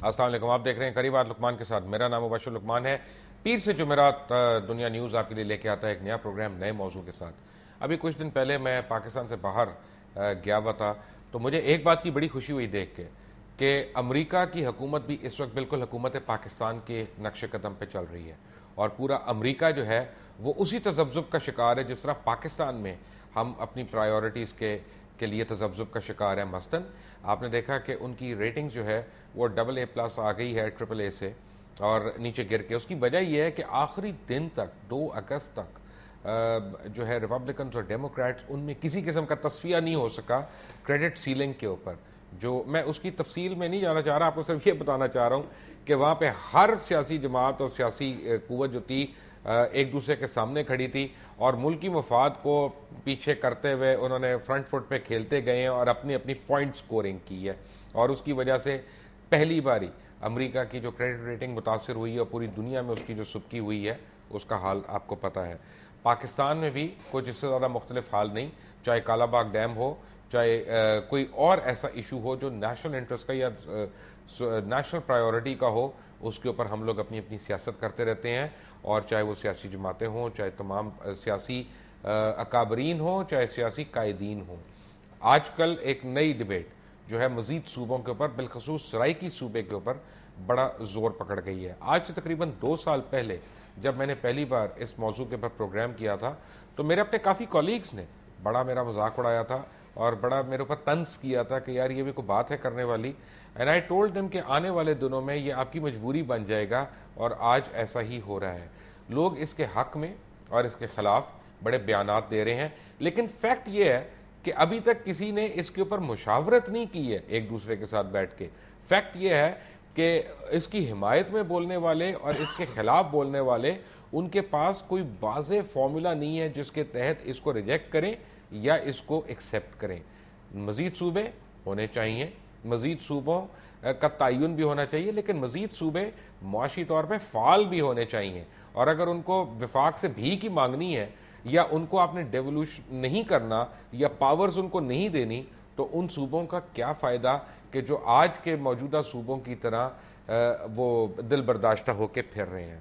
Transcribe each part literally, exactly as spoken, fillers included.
السلام علیکم، آپ دیکھ رہے ہیں قریبات لقمان کے ساتھ. میرا نام مبشر لقمان ہے. پیر سے جمعرات دنیا نیوز آپ کے لیے لے کے آتا ہے ایک نیا پروگرام نئے موضوع کے ساتھ. ابھی کچھ دن پہلے میں پاکستان سے باہر گیا ہوا تھا تو مجھے ایک بات کی بڑی خوشی ہوئی دیکھ کے کہ امریکہ کی حکومت بھی اس وقت بالکل حکومت پاکستان کے نقش قدم پہ چل رہی ہے، اور پورا امریکہ جو ہے وہ اسی تذبذب کا شکار ہے جس طرح پاکستان میں ہم اپنی پرائیورٹیز کے کے لیے تذبذب کا شکار ہے. مثلاً آپ نے دیکھا کہ ان کی ریٹنگ جو ہے وہ ڈبل اے پلس آ گئی ہے ٹرپل اے سے اور نیچے گر کے. اس کی وجہ یہ ہے کہ آخری دن تک دو اگست تک جو ہے ریپبلکنز اور ڈیموکریٹس ان میں کسی قسم کا تصفیہ نہیں ہو سکا کریڈٹ سیلنگ کے اوپر. جو میں اس کی تفصیل میں نہیں جانا چاہ رہا، آپ کو صرف یہ بتانا چاہ رہا ہوں کہ وہاں پہ ہر سیاسی جماعت اور سیاسی قوت جو تھی ایک دوسرے کے سامنے کھڑی تھی اور ملکی مفاد کو پیچھے کرتے ہوئے انہوں نے فرنٹ فٹ پہ کھیلتے گئے ہیں اور اپنی اپنی پوائنٹ سکورنگ کی ہے. اور اس کی وجہ سے پہلی باری امریکہ کی جو کریڈٹ ریٹنگ متاثر ہوئی ہے اور پوری دنیا میں اس کی جو سبکی ہوئی ہے اس کا حال آپ کو پتہ ہے. پاکستان میں بھی کچھ اس سے زیادہ مختلف حال نہیں، چاہے کالا باغ ڈیم ہو، چاہے کوئی اور ایسا ایشو ہو جو نیشنل انٹرسٹ کا یا نیشنل پرائیورٹی کا ہو، اس کے اوپر ہم لوگ اپنی اپنی سیاست کرتے رہتے ہیں. اور چاہے وہ سیاسی جماعتیں ہوں، چاہے تمام سیاسی اکابرین ہوں، چاہے سیاسی قائدین ہوں. آج کل ایک نئی ڈیبیٹ جو ہے مزید صوبوں کے اوپر، بالخصوص سرائیکی صوبے کے اوپر بڑا زور پکڑ گئی ہے. آج سے تقریباً دو سال پہلے جب میں نے پہلی بار اس موضوع کے اوپر پروگرام کیا تھا تو میرے اپنے کافی کولیگز نے بڑا میرا مذاق اڑایا تھا اور بڑا میرے اوپر طنز کیا تھا کہ یار یہ بھی کوئی بات ہے کرنے والی. اینڈ آئی ٹولڈ دیم کہ آنے والے دنوں میں یہ آپ کی مجبوری بن جائے گا، اور آج ایسا ہی ہو رہا ہے. لوگ اس کے حق میں اور اس کے خلاف بڑے بیانات دے رہے ہیں، لیکن فیکٹ یہ ہے کہ ابھی تک کسی نے اس کے اوپر مشاورت نہیں کی ہے ایک دوسرے کے ساتھ بیٹھ کے. فیکٹ یہ ہے کہ اس کی حمایت میں بولنے والے اور اس کے خلاف بولنے والے، ان کے پاس کوئی واضح فارمولا نہیں ہے جس کے تحت اس کو ریجیکٹ کریں یا اس کو ایکسیپٹ کریں. مزید صوبے ہونے چاہیے، مزید صوبوں کا تعین بھی ہونا چاہیے، لیکن مزید صوبے معاشی طور پہ فعال بھی ہونے چاہیے. اور اگر ان کو وفاق سے بھیک ہی مانگنی ہے یا ان کو آپ نے ڈیولوشن نہیں کرنا یا پاورز ان کو نہیں دینی، تو ان صوبوں کا کیا فائدہ کہ جو آج کے موجودہ صوبوں کی طرح وہ دل برداشتہ ہو کے پھر رہے ہیں.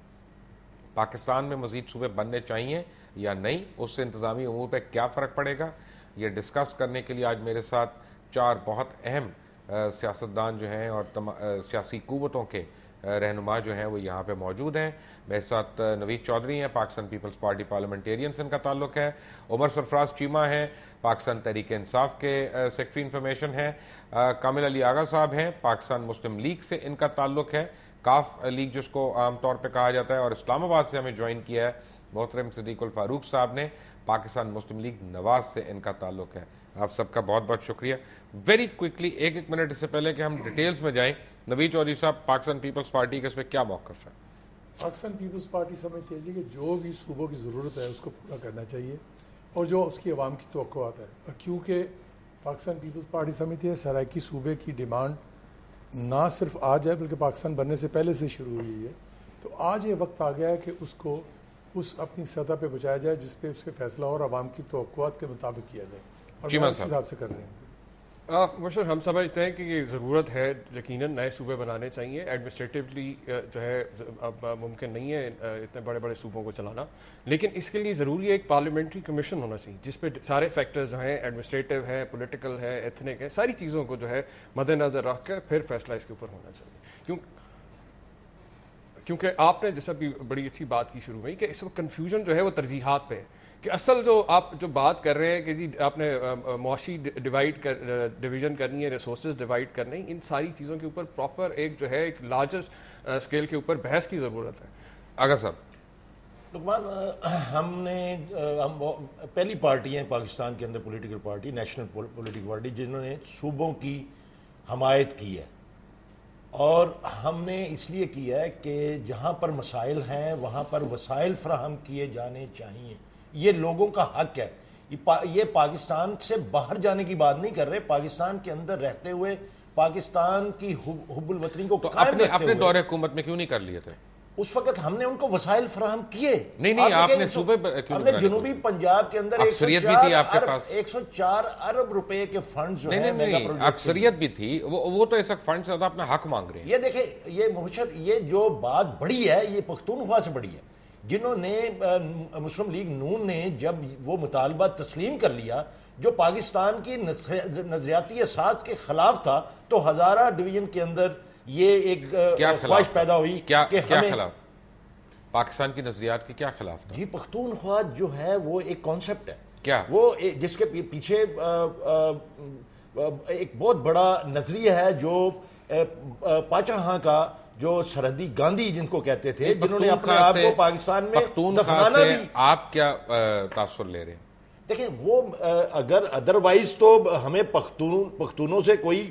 پاکستان میں مزید صوبے بننے چاہیے یا نہیں، اس سے انتظامی امور پہ کیا فرق پڑے گا، یہ ڈسکس کرنے کے لیے آج میرے ساتھ چار بہت اہم سیاستدان جو ہیں اور سیاسی قوتوں کے رہنما جو ہیں وہ یہاں پہ موجود ہیں. میرے ساتھ نوید چودھری ہیں، پاکستان پیپلز پارٹی پارلیمنٹیرین سے ان کا تعلق ہے. عمر سرفراز چیمہ ہیں، پاکستان تحریک انصاف کے سیکرٹری انفارمیشن ہیں. کامل علی آغا صاحب ہیں، پاکستان مسلم لیگ سے ان کا تعلق ہے، کاف لیگ جس کو عام طور پہ کہا جاتا ہے. اور اسلام آباد سے ہمیں جوائن کیا ہے محترم صدیق الفاروق صاحب نے، پاکستان مسلم لیگ نواز سے ان کا تعلق ہے. آپ سب کا بہت بہت شکریہ. ویری کوئکلی ایک ایک منٹ اس سے پہلے کہ ہم ڈیٹیلز میں جائیں، نوید چودھری صاحب، پاکستان پیپلز پارٹی کا اس پہ کیا موقف ہے؟ پاکستان پیپلز پارٹی سمجھتی ہے کہ جو بھی صوبوں کی ضرورت ہے اس کو پورا کرنا چاہیے اور جو اس کی عوام کی توقعات ہے. اور کیونکہ پاکستان پیپلز پارٹی سمجھتی ہے سرائیکی صوبے کی ڈیمانڈ نہ صرف آج ہے بلکہ پاکستان بننے سے پہلے سے شروع ہوئی ہے، تو آج یہ وقت آ گیا ہے کہ اس کو اس اپنی سطح پہ پہنچایا جائے جس پہ اس کے فیصلہ اور عوام کی توقعات کے مطابق کیا جائے، اور اس حساب سے کر رہے ہیں. مشر ہم سمجھتے ہیں کہ یہ ضرورت ہے، یقیناً نئے صوبے بنانے چاہیے. ایڈمنسٹریٹولی جو ہے اب ممکن نہیں ہے اتنے بڑے بڑے صوبوں کو چلانا، لیکن اس کے لیے ضروری ہے ایک پارلیمنٹری کمیشن ہونا چاہیے جس پہ سارے فیکٹرز جو ہیں، ایڈمنسٹریٹو ہے، پولیٹیکل ہے، ایتھنک ہے، ساری چیزوں کو جو ہے مد نظر رکھ کر پھر فیصلہ اس کے اوپر ہونا چاہیے. کیوں کیونکہ آپ نے جیسا بھی بڑی اچھی بات کی شروع میں کہ اس وقت کنفیوژن جو ہے وہ ترجیحات پہ ہے، کہ اصل جو آپ جو بات کر رہے ہیں کہ جی آپ نے معاشی ڈیوائڈ کر ڈویژن کرنی ہے، ریسورسز ڈیوائڈ کرنے، ان ساری چیزوں کے اوپر پراپر ایک جو ہے ایک لارجسٹ اسکیل کے اوپر بحث کی ضرورت ہے. آغا صاحب. لقمان، ہم نے ہم پہلی پارٹی ہیں پاکستان کے اندر political party, national political party, جنہوں نے صوبوں کی حمایت کی ہے. اور ہم نے اس لیے کیا ہے کہ جہاں پر مسائل ہیں وہاں پر وسائل فراہم کیے جانے چاہیے. یہ لوگوں کا حق ہے. یہ پاکستان سے باہر جانے کی بات نہیں کر رہے، پاکستان کے اندر رہتے ہوئے پاکستان کی حب الوطنی کو قائم رکھتے ہوئے. اپنے دور حکومت میں کیوں نہیں کر لیے تھے؟ اس وقت ہم نے ان کو وسائل فراہم کیے. نہیں نہیں آپ نے صوبے ہم نے جنوبی پنجاب کے اندر اکثریت بھی تھی آپ کے پاس, ایک سو چار ارب روپے کے فنڈز جو ہیں نہیں نہیں اکثریت بھی تھی, وہ تو ایسا فنڈ سے اپنا حق مانگ رہے ہیں. یہ دیکھیں یہ مبشر یہ جو بات بڑی ہے یہ پختونخوا سے بڑی ہے. جنہوں نے مسلم لیگ نون نے جب وہ مطالبہ تسلیم کر لیا جو پاکستان کی نظریاتی اساس کے خلاف تھا, تو ہزارہ ڈویژن کے اندر یہ ایک خواہش پیدا ہوئی کیا خلاف, پاکستان کی نظریات کے کیا خلاف تھا؟ جی پختونخوا جو ہے وہ ایک کانسیپٹ ہے, کیا وہ جس کے پیچھے ایک بہت بڑا نظریہ ہے جو پاچاہاں کا جو سرحدی گاندھی جن کو کہتے تھے, جنہوں نے اپنے آپ کو پاکستان میں دفنانا بھی. آپ کیا تاثر لے رہے ہیں؟ دیکھیں وہ اگر ادروائز تو ہمیں پختون پختونوں سے کوئی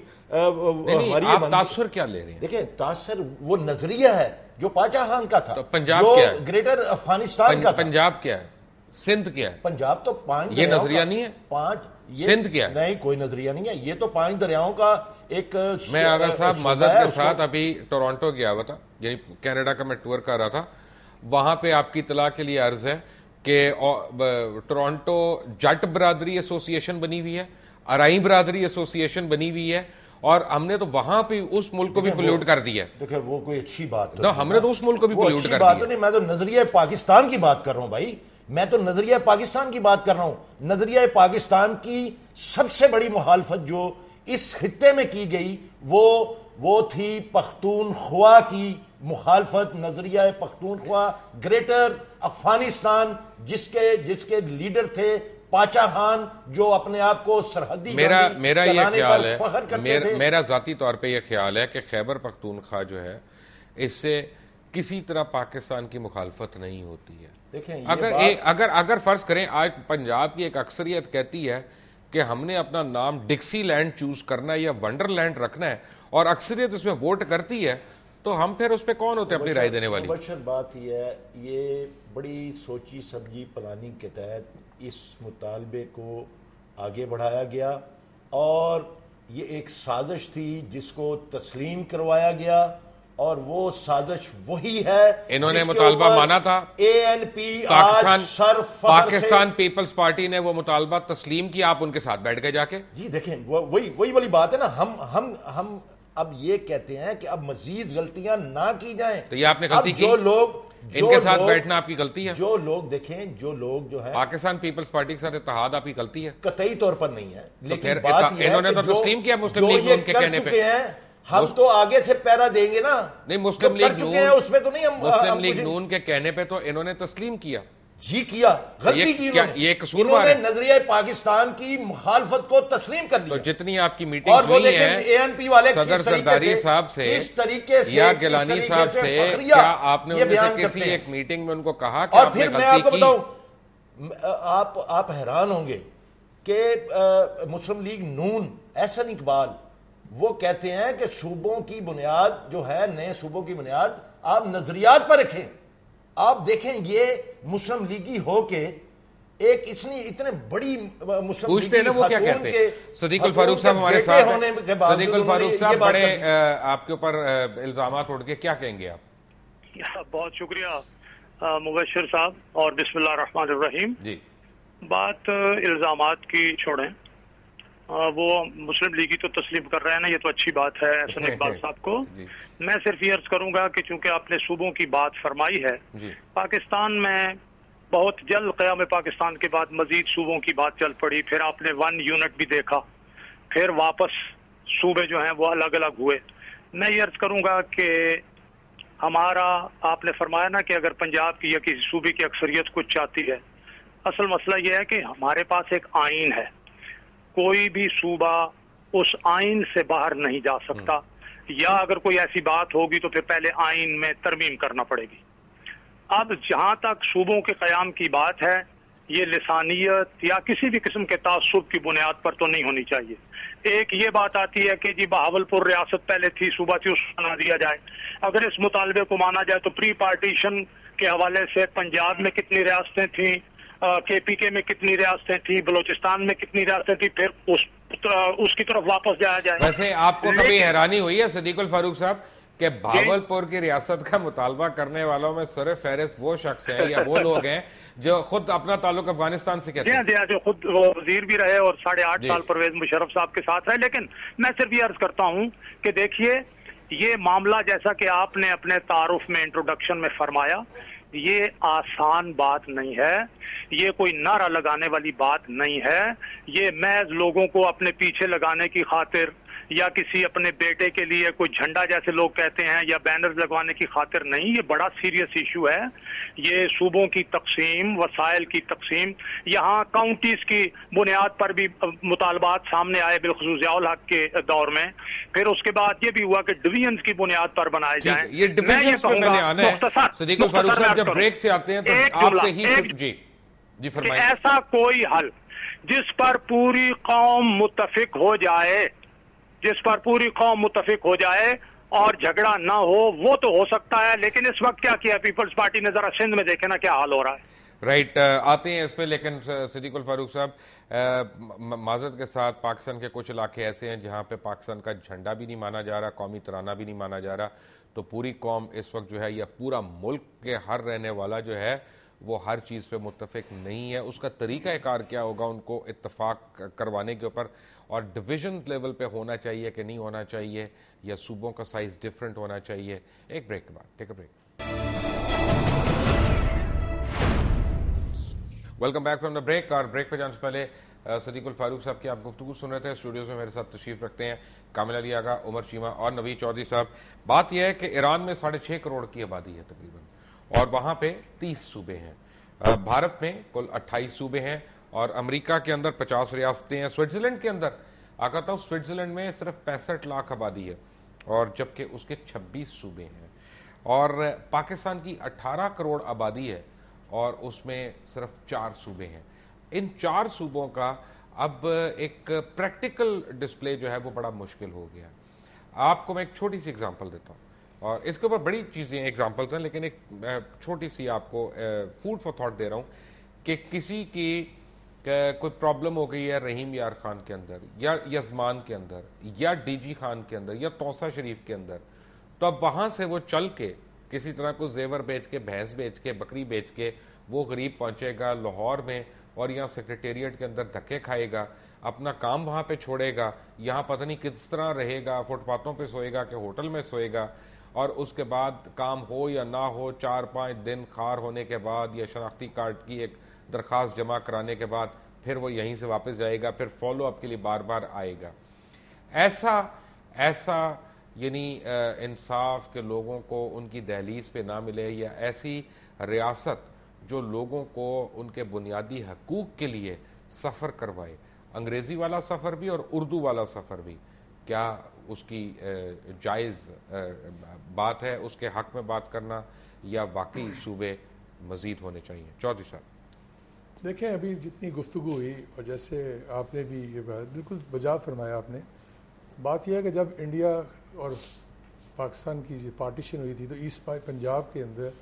ہماری آپ تاثر کیا لے رہے ہیں؟ دیکھیں تاثر وہ نظریہ ہے جو پاچاہان کا تھا, پنجاب جو کیا ہے, گریٹر افغانستان کا تھا. پنجاب کیا ہے, سندھ کیا ہے؟ پنجاب تو پانچ یہ نظریہ نہیں ہے, پانچ سندھ کیا ہے؟ نہیں کوئی نظریہ نہیں ہے, یہ تو پانچ دریاؤں کا ایک. میں آغا صاحب مدد کے ساتھ ابھی ٹورانٹو گیا ہوا تھا, یعنی کینیڈا کا میں ٹور کر رہا تھا. وہاں پہ آپ کی اطلاع کے لیے عرض ہے کہ ٹورانٹو جٹ برادری ایسوسی ایشن بنی ہوئی ہے, ارائی برادری ایسوسی ایشن بنی ہوئی ہے, اور ہم نے تو وہاں پہ اس ملک کو بھی پولیوٹ کر دیا. دیکھیں وہ کوئی اچھی بات تو ہم نے تو اس ملک کو بھی پولیوٹ کر دیا. نہیں, میں تو نظریہ پاکستان کی بات کر رہا ہوں بھائی, میں تو نظریہ پاکستان کی بات کر رہا ہوں. نظریہ پاکستان کی سب سے بڑی مخالفت جو اس خطے میں کی گئی وہ وہ تھی پختونخوا کی مخالفت. نظریہ پختونخوا گریٹر افغانستان جس کے جس کے لیڈر تھے پاچاہان, جو اپنے آپ کو سرحدی میرا میرا یہ خیال ہے, فخر کرتے میرا, تھے. میرا ذاتی طور پہ یہ خیال ہے کہ خیبر پختونخوا جو ہے اس سے کسی طرح پاکستان کی مخالفت نہیں ہوتی ہے. دیکھیں اگر اگر اگر فرض کریں آج پنجاب کی ایک اکثریت کہتی ہے کہ ہم نے اپنا نام ڈکسی لینڈ چوز کرنا ہے یا ونڈر لینڈ رکھنا ہے, اور اکثریت اس میں ووٹ کرتی ہے, تو ہم پھر اس پہ کون ہوتے ہیں اپنی رائے دینے والی؟ مبشر بات یہ ہے, یہ بڑی سوچی سمجھی پلاننگ کے تحت اس مطالبے کو آگے بڑھایا گیا, اور یہ ایک سازش تھی جس کو تسلیم کروایا گیا, اور وہ سازش وہی ہے. انہوں نے مطالبہ مانا تھا, A N P Pakistan Pakistan peoples party نے وہ مطالبہ تسلیم کیا, آپ ان کے ساتھ بیٹھ گئے جا کے. جی دیکھیں وہی وہی والی بات ہے نا, ہم ہم ہم اب یہ کہتے ہیں کہ اب مزید غلطیاں نہ کی جائیں. تو یہ آپ نے غلطی کی, جو لوگ ان کے ساتھ بیٹھنا آپ کی غلطی ہے. جو لوگ دیکھیں جو لوگ جو ہیں پاکستان پیپلز پارٹی کے ساتھ اتحاد آپ کی غلطی ہے, قطعی طور پر نہیں ہے. لیکن بات یہ ہے انہوں نے تو تسلیم کیا مسلم لیگ نون کے کہنے پہ, ہم تو آگے سے پیرا دیں گے نا. نہیں مسلم لیگ نون اس میں تو نہیں, ہم مسلم لیگ نون کے کہنے پہ تو انہوں نے تسلیم کیا. جی کیا, غلطی کی انہوں نے نظریہ پاکستان کی مخالفت کو تسلیم کر لیا. تو جتنی آپ کی میٹنگ ہوئی ہیں صدر زرداری صاحب سے یا گیلانی صاحب سے, کیا آپ نے ان سے کسی ایک میٹنگ میں ان کو کہا کہ اور پھر میں آپ کو بتاؤں, آپ آپ حیران ہوں گے کہ مسلم لیگ نون احسن اقبال وہ کہتے ہیں کہ صوبوں کی بنیاد جو ہے, نئے صوبوں کی بنیاد آپ نظریات پر رکھیں. آپ دیکھیں یہ مسلم لیگی ہو کے ایک اتنی اتنے بڑی مسلم لیگی خاتون کے صدیق الفاروق صاحب ہمارے ساتھ ہیں. صدیق الفاروق صاحب بڑے آپ کے اوپر الزامات اٹھ کے کیا کہیں گے آپ؟ بہت شکریہ مبشر صاحب, اور بسم اللہ الرحمن الرحیم. جی بات الزامات کی چھوڑیں, وہ مسلم لیگی تو تسلیم کر رہے ہیں نا, یہ تو اچھی بات ہے احسن اقبال صاحب کو. میں صرف یہ عرض کروں گا کہ چونکہ آپ نے صوبوں کی بات فرمائی ہے, پاکستان میں بہت جلد قیام پاکستان کے بعد مزید صوبوں کی بات چل پڑی, پھر آپ نے ون یونٹ بھی دیکھا, پھر واپس صوبے جو ہیں وہ الگ الگ ہوئے. میں یہ عرض کروں گا کہ ہمارا, آپ نے فرمایا نا کہ اگر پنجاب کی یا کسی صوبے کی اکثریت کچھ چاہتی ہے, اصل مسئلہ یہ ہے کہ ہمارے پاس ایک آئین ہے, کوئی بھی صوبہ اس آئین سے باہر نہیں جا سکتا, یا اگر کوئی ایسی بات ہوگی تو پھر پہلے آئین میں ترمیم کرنا پڑے گی. اب جہاں تک صوبوں کے قیام کی بات ہے, یہ لسانیت یا کسی بھی قسم کے تعصب کی بنیاد پر تو نہیں ہونی چاہیے. ایک یہ بات آتی ہے کہ جی بہاولپور ریاست پہلے تھی, صوبہ تھی, اس کو بنا دیا جائے. اگر اس مطالبے کو مانا جائے تو پری پارٹیشن کے حوالے سے پنجاب میں کتنی ریاستیں تھیں, کے پی کے میں کتنی ریاستیں تھیں, بلوچستان میں کتنی ریاستیں تھیں, پھر اس اس کی طرف واپس جایا جائے. ویسے آپ کو کبھی حیرانی ہوئی ہے صدیق الفاروق صاحب کہ بھاولپور کی ریاست کا مطالبہ کرنے والوں میں سر فہرست وہ شخص ہیں یا وہ لوگ ہیں جو خود اپنا تعلق افغانستان سے کہتے ہیں؟ جی ہاں جو خود وہ وزیر بھی رہے اور ساڑھے آٹھ سال پرویز مشرف صاحب کے ساتھ رہے. لیکن میں صرف یہ عرض کرتا ہوں کہ دیکھیے یہ معاملہ جیسا کہ آپ نے اپنے تعارف میں انٹروڈکشن میں فرمایا, یہ آسان بات نہیں ہے, یہ کوئی نعرہ لگانے والی بات نہیں ہے, یہ محض لوگوں کو اپنے پیچھے لگانے کی خاطر یا کسی اپنے بیٹے کے لیے کوئی جھنڈا جیسے لوگ کہتے ہیں یا بینرز لگوانے کی خاطر نہیں. یہ بڑا سیریس ایشو ہے. یہ صوبوں کی تقسیم, وسائل کی تقسیم, یہاں کاؤنٹیز کی بنیاد پر بھی مطالبات سامنے آئے بالخصوص ضیاء الحق کے دور میں. پھر اس کے بعد یہ بھی ہوا کہ ڈویژنز کی بنیاد پر بنائے جائیں. یہ ڈویژنز پہ میں نے آنا ہے. صدیق الفاروق صاحب جب بریک سے آتے ہیں تو آپ سے ہی جی جی فرمائیں. ایسا کوئی حل جس پر پوری قوم متفق ہو جائے, جس پر پوری قوم متفق ہو جائے اور جھگڑا نہ ہو, وہ تو ہو سکتا ہے. لیکن اس وقت کیا کیا پیپلز پارٹی نے, ذرا سندھ میں دیکھیں نا کیا حال ہو رہا ہے. رائٹ آتے ہیں اس پہ. لیکن صدیق الفاروق صاحب معذرت کے ساتھ پاکستان کے کچھ علاقے ایسے ہیں جہاں پہ پاکستان کا جھنڈا بھی نہیں مانا جا رہا, قومی ترانہ بھی نہیں مانا جا رہا, تو پوری قوم اس وقت جو ہے یا پورا ملک کے ہر رہنے والا جو ہے وہ ہر چیز پہ متفق نہیں ہے. اس کا طریقہ کار کیا ہوگا ان کو اتفاق کروانے کے اوپر, اور ڈویژن لیول پہ ہونا چاہیے کہ نہیں ہونا چاہیے, یا صوبوں کا سائز ڈیفرنٹ ہونا چاہیے. ایک بریک کے بعد, take a break. Welcome back from the break. اور بریک پہ جانے سے پہلے صدیق الفاروق صاحب کی آپ گفتگو سن رہے تھے. اسٹوڈیوز میں میرے ساتھ تشریف رکھتے ہیں کامل علی آغا, عمر چیمہ اور نوید چودھری صاحب. بات یہ ہے کہ ایران میں ساڑھے چھ کروڑ کی آبادی ہے تقریباً, اور وہاں پہ تیس صوبے ہیں. بھارت میں کل اٹھائیس صوبے ہیں, اور امریکہ کے اندر پچاس ریاستیں ہیں. سوئٹزرلینڈ کے اندر آ کہتا ہوں سوئٹزرلینڈ میں صرف پینسٹھ لاکھ آبادی ہے, اور جبکہ اس کے چھبیس صوبے ہیں. اور پاکستان کی اٹھارہ کروڑ آبادی ہے اور اس میں صرف چار صوبے ہیں. ان چار صوبوں کا اب ایک پریکٹیکل ڈسپلے جو ہے وہ بڑا مشکل ہو گیا. آپ کو میں ایک چھوٹی سی اگزامپل دیتا ہوں, اور اس کے اوپر بڑی چیزیں ایگزامپلس ہیں, لیکن ایک چھوٹی سی آپ کو فوڈ فار تھاٹ دے رہا ہوں کہ کسی کی کوئی پرابلم ہو گئی ہے رحیم یار خان کے اندر, یا یزمان کے اندر, یا ڈی جی خان کے اندر, یا توسا شریف کے اندر, تو اب وہاں سے وہ چل کے کسی طرح کو زیور بیچ کے, بھینس بیچ کے, بکری بیچ کے وہ غریب پہنچے گا لاہور میں, اور یہاں سیکریٹریٹ کے اندر دھکے کھائے گا, اپنا کام وہاں پہ چھوڑے گا, یہاں پتہ نہیں کس طرح رہے گا, فٹ پاتھوں پہ سوئے گا کہ ہوٹل میں سوئے گا, اور اس کے بعد کام ہو یا نہ ہو چار پانچ دن خار ہونے کے بعد یا شناختی کارڈ کی ایک درخواست جمع کرانے کے بعد پھر وہ یہیں سے واپس جائے گا, پھر فالو اپ کے لیے بار بار آئے گا. ایسا ایسا یعنی انصاف کے لوگوں کو ان کی دہلیز پہ نہ ملے, یا ایسی ریاست جو لوگوں کو ان کے بنیادی حقوق کے لیے سفر کروائے, انگریزی والا سفر بھی اور اردو والا سفر بھی, کیا اس کی جائز بات ہے اس کے حق میں بات کرنا, یا واقعی صوبے مزید ہونے چاہیے؟ چودھری صاحب دیکھیں, ابھی جتنی گفتگو ہوئی اور جیسے آپ نے بھی یہ بات بالکل بجا فرمایا آپ نے, بات یہ ہے کہ جب انڈیا اور پاکستان کی جو پارٹیشن ہوئی تھی تو ایسٹ پنجاب کے اندر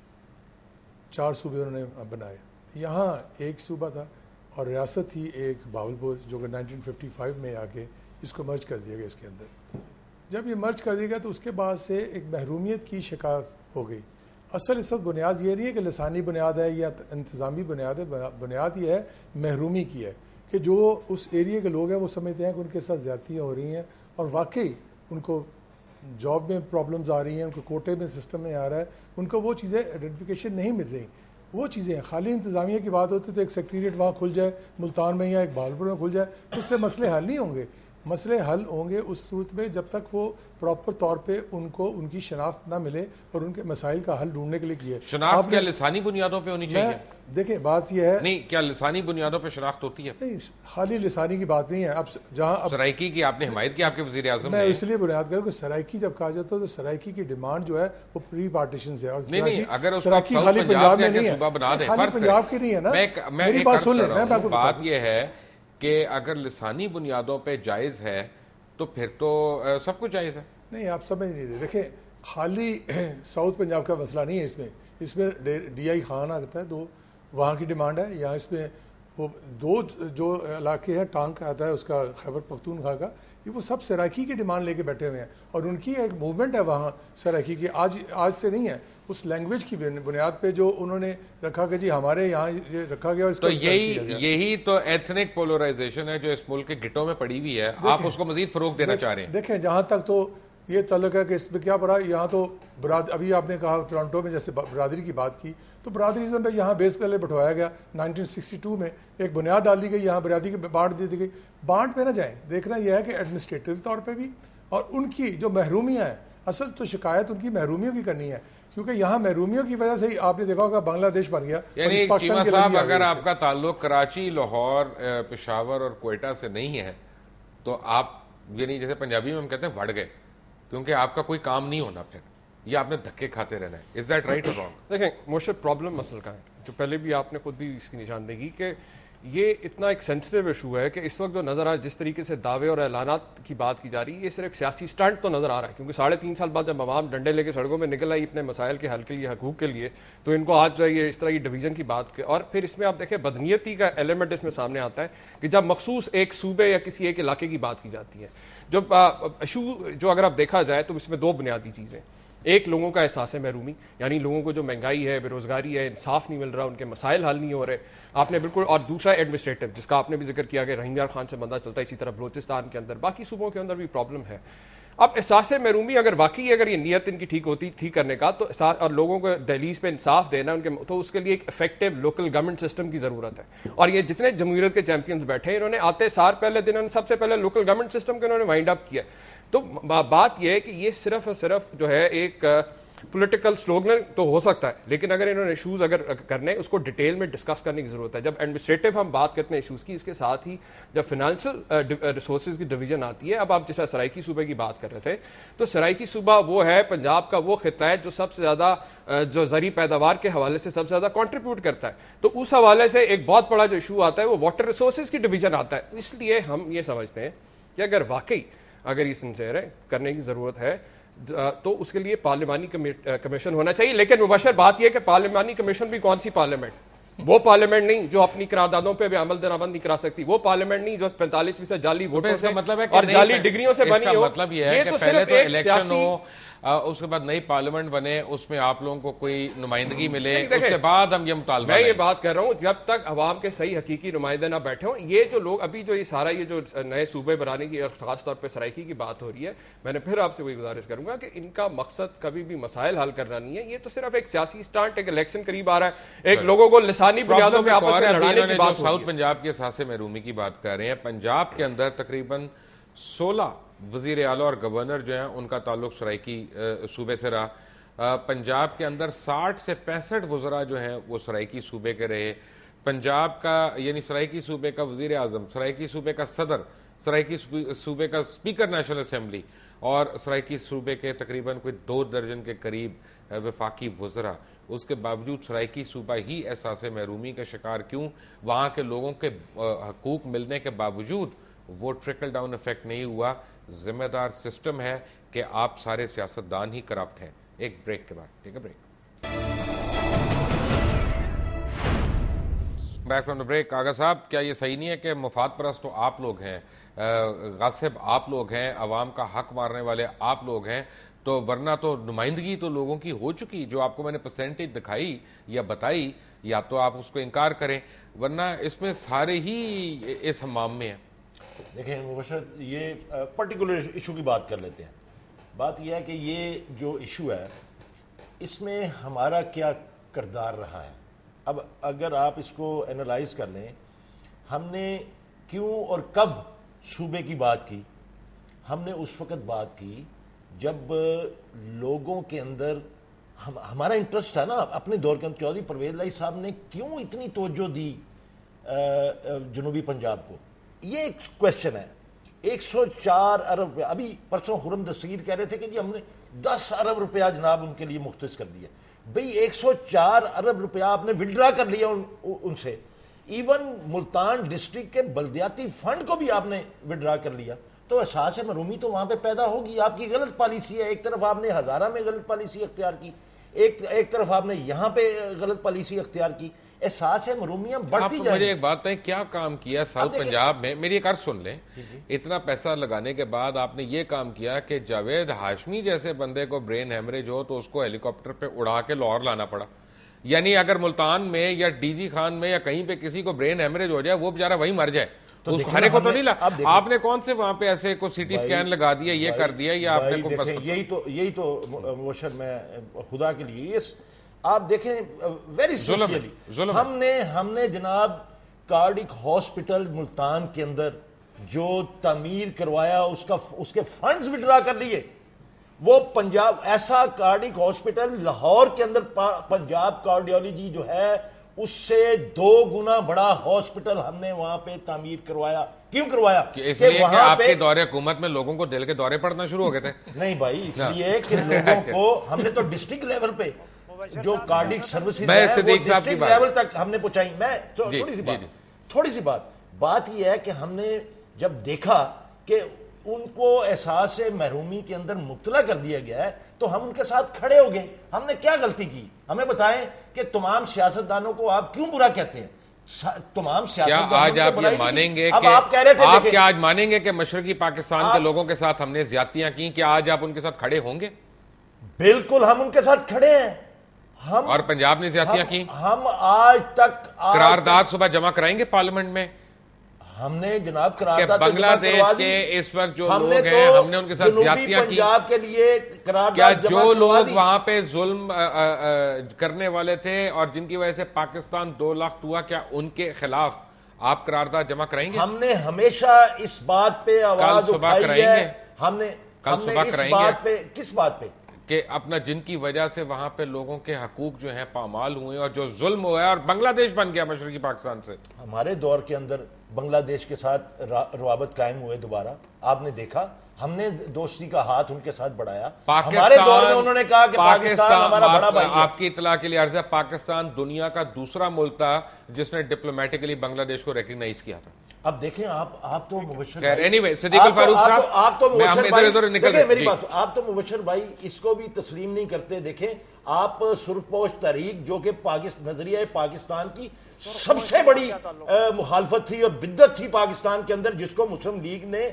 چار صوبے انہوں نے بنائے. یہاں ایک صوبہ تھا اور ریاست تھی ایک بھاولپور, جو کہ نائنٹین ففٹی فائیو میں آ کے اس کو مرج کر دیا گیا. اس کے اندر جب یہ مرج کر دیا گیا تو اس کے بعد سے ایک محرومیت کی شکار ہو گئی. اصل اس وقت بنیاد یہ نہیں ہے کہ لسانی بنیاد ہے یا انتظامی بنیاد ہے, بنیاد یہ ہے محرومی کی ہے کہ جو اس ایریے کے لوگ ہیں وہ سمجھتے ہیں کہ ان کے ساتھ زیادتیاں ہو رہی ہیں, اور واقعی ان کو جاب میں پرابلمز آ رہی ہیں, ان کو کوٹے میں سسٹم میں آ رہا ہے, ان کو وہ چیزیں آئیڈینٹیفیکیشن نہیں مل رہی. وہ چیزیں خالی انتظامیہ کی بات ہوتی تو ایک سیکریٹریٹ وہاں کھل جائے ملتان میں یا ایک بھاولپور میں کھل جائے تو اس سے مسئلے حل نہیں ہوں گے. مسئلے حل ہوں گے اس صورت میں جب تک وہ پراپر طور پہ ان کو ان کی شناخت نہ ملے اور ان کے مسائل کا حل ڈھونڈنے کے لیے کیے. شناخت کیا لسانی بنیادوں پہ ہونی چاہیے؟ دیکھیں بات یہ ہے نہیں, کیا لسانی بنیادوں پہ شناخت ہوتی ہے؟ نہیں, خالی لسانی کی بات نہیں ہے. اب جہاں سرائکی کی آپ نے حمایت کی آپ کے وزیر اعظم میں اس لیے بنیاد کروں کہ سرائکی جب کہا جاتا ہے تو سرائکی کی ڈیمانڈ جو ہے وہ پری پارٹیشن سے, اور سرائکی خالی پنجاب میں نہیں ہے, خالی پنجاب کی نہیں ہے نا. میری بات سن لیں, بات یہ ہے کہ اگر لسانی بنیادوں پہ جائز ہے تو پھر تو سب کچھ جائز ہے. نہیں, آپ سمجھ نہیں رہے. دیکھیں, خالی ساؤتھ پنجاب کا مسئلہ نہیں ہے اس میں. اس میں ڈی آئی خان آتا ہے تو وہاں کی ڈیمانڈ ہے. یہاں اس میں وہ دو جو علاقے ہیں, ٹانک آتا ہے اس کا خیبر پختونخوا کا, یہ وہ سب سرائکی کی ڈیمانڈ لے کے بیٹھے ہوئے ہیں اور ان کی ایک موومنٹ ہے وہاں سرائکی کی، آج آج سے نہیں ہے، اس لینگویج کی بنیاد پہ جو انہوں نے رکھا کہ جی ہمارے یہاں یہ رکھا گیا، اس تو یہی یہی تو ایتھنک پولرائزیشن ہے جو اس ملک کے گٹوں میں پڑی ہوئی ہے، آپ اس کو مزید فروغ دینا چاہ رہے ہیں؟ دیکھیں جہاں تک تو یہ تعلق ہے کہ اس میں کیا پڑا، یہاں تو براد ابھی آپ نے کہا ٹورانٹو میں جیسے برادری کی بات کی، تو برادریزم پہ یہاں بیس پہلے بٹھوایا گیا نائنٹین سکسٹی ٹو میں، ایک بنیاد ڈال دی گئی، یہاں برادری کی بانٹ دے دی گئی، بانٹ پہ نہ جائیں، دیکھنا یہ ہے کہ ایڈمنسٹریٹو طور پہ بھی اور ان کی جو محرومیاں ہیں، اصل تو شکایت ان کی محرومیوں کی کرنی ہے، کیونکہ یہاں محرومیوں کی وجہ سے ہی آپ نے دیکھا ہوگا بنگلہ دیش بن گیا۔ یعنی چیمہ صاحب اگر آپ کا تعلق کراچی، لاہور، پشاور اور کوئٹہ سے نہیں ہے تو آپ یعنی جیسے پنجابی میں ہم کہتے ہیں وڑ گئے، کیونکہ آپ کا کوئی کام نہیں ہونا، پھر یہ آپ نے دھکے کھاتے رہنا ہے۔ از دیٹ رائٹ اور رانگ؟ دیکھیں موشر پرابلم مسئلہ کا ہے جو پہلے بھی آپ نے خود بھی اس کی نشاندہی کہ یہ اتنا ایک سینسٹیو ایشو ہے کہ اس وقت جو نظر آ رہا ہے جس طریقے سے دعوے اور اعلانات کی بات کی جا رہی ہے، یہ صرف سیاسی سٹنٹ تو نظر آ رہا ہے، کیونکہ ساڑھے تین سال بعد جب عوام ڈنڈے لے کے سڑکوں میں نکل آئی اپنے مسائل کے حل کے لیے، حقوق کے لیے، تو ان کو آج جو ہے یہ اس طرح کی ڈویژن کی بات، اور پھر اس میں آپ دیکھیں بدنیتی کا ایلیمنٹ اس میں سامنے آتا ہے کہ جب مخصوص ایک صوبے یا کسی ایک علاقے کی بات کی جاتی ہے، جب ایشو جو اگر آپ دیکھا جائے تو اس میں دو بنیادی چیزیں، ایک لوگوں کا احساس محرومی، یعنی لوگوں کو جو مہنگائی ہے، بے روزگاری ہے، انصاف نہیں مل رہا، ان کے مسائل حل نہیں ہو رہے، آپ نے بالکل، اور دوسرا ایڈمنسٹریٹو جس کا آپ نے بھی ذکر کیا کہ رحیم یار خان سے بندہ چلتا ہے، اسی طرح بلوچستان کے اندر، باقی صوبوں کے اندر بھی پرابلم ہے۔ اب احساس محرومی اگر واقعی اگر یہ نیت ان کی ٹھیک ہوتی ٹھیک کرنے کا تو اور لوگوں کو دہلیز پہ انصاف دینا ان کے، تو اس کے لیے ایک افیکٹو لوکل گورنمنٹ سسٹم کی ضرورت ہے، اور یہ جتنے جمہوریت کے چیمپئنز بیٹھے ہیں انہوں نے آتے سار پہلے دن انہوں نے سب سے پہلے لوکل گورنمنٹ سسٹم کو انہوں نے وائنڈ اپ کیا۔ تو بات یہ ہے کہ یہ صرف اور صرف جو ہے ایک پولیٹیکل سلوگن تو ہو سکتا ہے، لیکن اگر انہوں نے ایشوز اگر کرنے اس کو ڈیٹیل میں ڈسکس کرنے کی ضرورت ہے۔ جب ایڈمنسٹریٹو ہم بات کرتے ہیں ایشوز کی، اس کے ساتھ ہی جب فائنینشیل ریسورسز کی ڈویژن آتی ہے، اب آپ جیسا سرائکی صوبے کی بات کر رہے تھے، تو سرائکی صوبہ وہ ہے پنجاب کا وہ خطہ ہے جو سب سے زیادہ جو زرعی پیداوار کے حوالے سے سب سے زیادہ کنٹریبیوٹ کرتا ہے، تو اس حوالے سے ایک بہت بڑا جو ایشو آتا ہے وہ واٹر ریسورسز کی ڈویژن آتا ہے۔ اس لیے ہم یہ سمجھتے ہیں کہ اگر واقعی اگر یہ سنسیئر ہے کرنے کی ضرورت ہے تو اس کے لیے پارلیمانی کمیشن ہونا چاہیے، لیکن مباشر بات یہ کہ پارلیمانی کمیشن بھی کون سی پارلیمنٹ، وہ پارلیمنٹ نہیں جو اپنی قراردادوں پہ بھی عمل درآمد نہیں کرا سکتی، وہ پارلیمنٹ نہیں جو پینتالیس فیصد جعلی ووٹوں سے اور جعلی ڈگریوں سے بنی ہو۔ مطلب یہ ہے کہ پہلے تو الیکشن ہو، اس کے بعد نئی پارلیمنٹ بنے، اس میں آپ لوگوں کو کوئی نمائندگی ملے، اس کے بعد ہم یہ مطالبہ میں یہ بات کر رہا ہوں جب تک عوام کے صحیح حقیقی نمائندے نہ بیٹھے ہوں۔ یہ جو لوگ ابھی جو یہ سارا یہ جو نئے صوبے بنانے کی خاص طور پہ سرائکی کی بات ہو رہی ہے، میں نے پھر آپ سے وہی گزارش کروں گا کہ ان کا مقصد کبھی بھی مسائل حل کرنا نہیں ہے، یہ تو صرف ایک سیاسی سٹانٹ، ایک الیکشن قریب آ رہا ہے، ایک لوگوں کو لسانی بنیادوں پہ آپس میں لڑانے کی بات۔ ساؤتھ پنجاب کے احساس محرومی کی بات کر رہے ہیں، پنجاب کے اندر تقریباً سولہ وزیر اعلیٰ اور گورنر جو ہیں ان کا تعلق سرائکی صوبے سے رہا، پنجاب کے اندر ساٹھ سے پینسٹھ وزراء جو ہیں وہ سرائکی صوبے کے رہے، پنجاب کا یعنی سرائکی صوبے کا وزیر اعظم، سرائکی صوبے کا صدر، سرائکی صوبے کا اسپیکر نیشنل اسمبلی اور سرائکی صوبے کے تقریباً کوئی دو درجن کے قریب وفاقی وزراء، اس کے باوجود سرائکی صوبہ ہی احساس محرومی کا شکار کیوں؟ وہاں کے لوگوں کے حقوق ملنے کے باوجود وہ ٹرکل ڈاؤن ایفیکٹ نہیں ہوا۔ ذمہ دار سسٹم ہے کہ آپ سارے سیاستدان ہی کرپٹ ہیں۔ ایک بریک کے بعد take a break, back from the break. Agha صاحب، کیا یہ صحیح نہیں ہے کہ مفاد پرست تو آپ لوگ ہیں، غاصب آپ لوگ ہیں، عوام کا حق مارنے والے آپ لوگ ہیں، تو ورنہ تو نمائندگی تو لوگوں کی ہو چکی، جو آپ کو میں نے پرسنٹیج دکھائی یا بتائی، یا تو آپ اس کو انکار کریں، ورنہ اس میں سارے ہی اس حمام میں ہیں۔ دیکھیں مبشر، یہ پرٹیکولر ایشو کی بات کر لیتے ہیں۔ بات یہ ہے کہ یہ جو ایشو ہے اس میں ہمارا کیا کردار رہا ہے۔ اب اگر آپ اس کو اینالائز کر لیں، ہم نے کیوں اور کب صوبے کی بات کی؟ ہم نے اس وقت بات کی جب لوگوں کے اندر ہم ہمارا انٹرسٹ ہے نا اپنے دور کے اندر۔ چودھری پرویز لائی صاحب نے کیوں اتنی توجہ دی جنوبی پنجاب کو؟ یہ ایک کویسچن ہے۔ ایک سو چار ارب، ابھی پرسوں خرم دستگیر کہہ رہے تھے کہ جی ہم نے دس ارب روپیہ جناب ان کے لیے مختص کر دیا۔ بھئی ایک سو چار ارب روپیہ آپ نے وڈرا کر لیا ان, ان سے، ایون ملتان ڈسٹرکٹ کے بلدیاتی فنڈ کو بھی آپ نے وڈرا کر لیا، تو احساس محرومی تو وہاں پہ پیدا ہوگی۔ آپ کی غلط پالیسی ہے، ایک طرف آپ نے ہزارہ میں غلط پالیسی اختیار کی، ایک ایک طرف آپ نے یہاں پہ غلط پالیسی اختیار کی۔ احساس محرومیاں بڑھتی جائیں. مجھے ایک بات بتائیں, کیا کام کیا ساؤتھ پنجاب میں؟ میری ایک عرض سن لیں, اتنا پیسہ لگانے کے بعد آپ نے یہ کام کیا کہ جاوید ہاشمی جیسے بندے کو برین ہیمریج ہو تو اس کو ہیلی کاپٹر پہ اڑا کے لاہور لانا پڑا. یعنی اگر ملتان میں یا ڈی جی خان میں یا کہیں پہ کسی کو برین ہیمریج ہو جائے وہ بیچارہ وہیں مر جائے, تو اس کھڑے کو تو نہیں لا. آپ نے کون سے وہاں پہ ایسے کو سی ٹی سکین لگا دیا, یہ کر دیا, یا آپ نے کو بس یہی تو یہی تو مبشر میں خدا کے لیے یہ آپ دیکھیں ویری سنسیئرلی ہم نے ہم نے جناب کارڈک ہاسپٹل ملتان کے اندر جو تعمیر کروایا اس کا اس کے فنڈز وڈرا کر لیے. وہ پنجاب ایسا کارڈک ہاسپٹل لاہور کے اندر پنجاب کارڈیالوجی جو ہے اس سے دو گنا بڑا ہاسپٹل ہم نے وہاں پہ تعمیر کروایا. کیوں کروایا؟ اس لیے کہ آپ کے دور حکومت میں لوگوں کو دل کے دورے پڑنا شروع ہو گئے تھے. نہیں بھائی, اس لیے کہ لوگوں کو ہم نے تو ڈسٹرکٹ لیول پہ جو کارڈک سروسز ہے وہ ڈسٹرکٹ لیول تک ہم نے پہنچائی. میں تھوڑی سی بات تھوڑی سی بات بات یہ ہے کہ ہم نے جب دیکھا کہ ان کو احساس محرومی کے اندر مبتلا کر دیا گیا ہے تو ہم ان کے ساتھ کھڑے ہو گئے. ہم نے کیا غلطی کی؟ ہمیں بتائیں کہ تمام سیاستدانوں کو آپ کیوں برا کہتے ہیں؟ تمام سیاستدانوں آج آپ یہ مانیں گے کہ آپ کہہ رہے تھے آپ کیا آج مانیں گے کہ مشرقی پاکستان کے لوگوں کے ساتھ ہم نے زیادتیاں کی, کہ آج آپ ان کے ساتھ کھڑے ہوں گے؟ بالکل ہم ان کے ساتھ کھڑے ہیں. ہم اور پنجاب نے زیادتیاں کی, ہم آج تک قرارداد صبح جمع کرائیں گے پارلیمنٹ میں. ہم نے جناب قرارداد بنگلہ دیش کے اس وقت جو لوگ ہیں ہم نے ان کے ساتھ زیادتیاں کی. پنجاب کے لیے قرارداد کیا جو لوگ وہاں پہ ظلم کرنے والے تھے اور جن کی وجہ سے پاکستان دو لاکھ ہوا, کیا ان کے خلاف آپ قرارداد جمع کرائیں گے؟ ہم نے ہمیشہ اس بات پہ آواز اٹھائی ہے. ہم نے کل صبح کرائیں گے. کس بات پہ؟ کہ اپنا جن کی وجہ سے وہاں پہ لوگوں کے حقوق جو ہیں پامال ہوئے اور جو ظلم ہوا ہے اور بنگلہ دیش بن گیا مشرقی پاکستان سے. ہمارے دور کے اندر بنگلہ دیش کے ساتھ روابط قائم ہوئے دوبارہ. آپ نے دیکھا ہم نے دوستی کا ہاتھ ان کے ساتھ بڑھایا. ہمارے دور میں انہوں نے کہا کہ پاکستان ہمارا بڑا بھائی ہے. آپ کی اطلاع کے لیے عرض ہے, پاکستان دنیا کا دوسرا ملک تھا جس نے ڈپلومیٹکلی بنگلہ دیش کو ریکگنائز کیا تھا. اب دیکھیں آپ آپ تو مبشر بھائی صدیق الفاروق صاحب آپ تو مبشر بھائی میری بات آپ تو مبشر بھائی اس کو بھی تسلیم نہیں کرتے. دیکھیں آپ سرخ پوش تحریک جو کہ نظریہ پاکستان کی سب سے بڑی مخالفت تھی اور بدت تھی پاکستان کے اندر, جس کو مسلم لیگ نے